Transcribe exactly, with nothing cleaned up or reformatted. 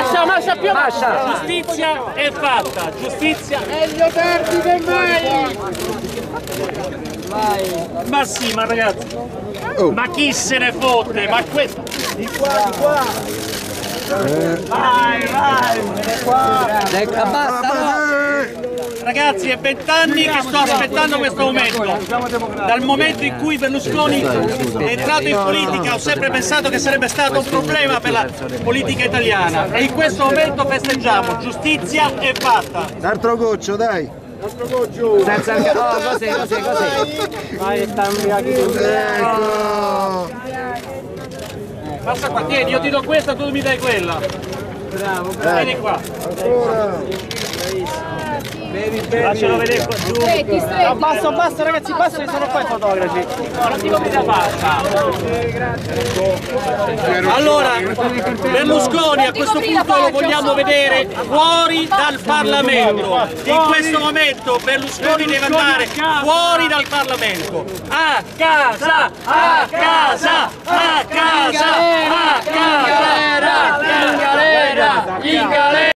Mascia, Mascia più Mascia. Giustizia è fatta, giustizia. Meglio tardi che mai! Ma sì, ma ragazzi, oh. Ma chi se ne fotte? Ma questo... Di qua, di qua! Eh. Vai, vai! Qua. Ecco, basta! Ragazzi, è vent'anni che sto aspettando questo momento. Dal momento in cui Berlusconi è entrato in politica ho sempre pensato che sarebbe stato un problema per la politica italiana e in questo momento festeggiamo, giustizia è fatta. L'altro goccio, dai. L'altro goccio. Senza il... Oh, così, così, così. Vai, sta ubriachi tu. Ecco. Passa qua, tieni, io ti do questa, tu mi dai quella. Bravo, bravo. Vieni qua. Ancora. Bevi, bevi. Faccelo vedere qua giù. Stretti, stretti. No, basta, basta ragazzi, basta che sono qua i fotografi. Ma non ti compri da pasta. Allora, Berlusconi a questo punto lo vogliamo vedere fuori dal Parlamento. In questo momento Berlusconi deve andare fuori dal Parlamento. A casa, a casa, a casa.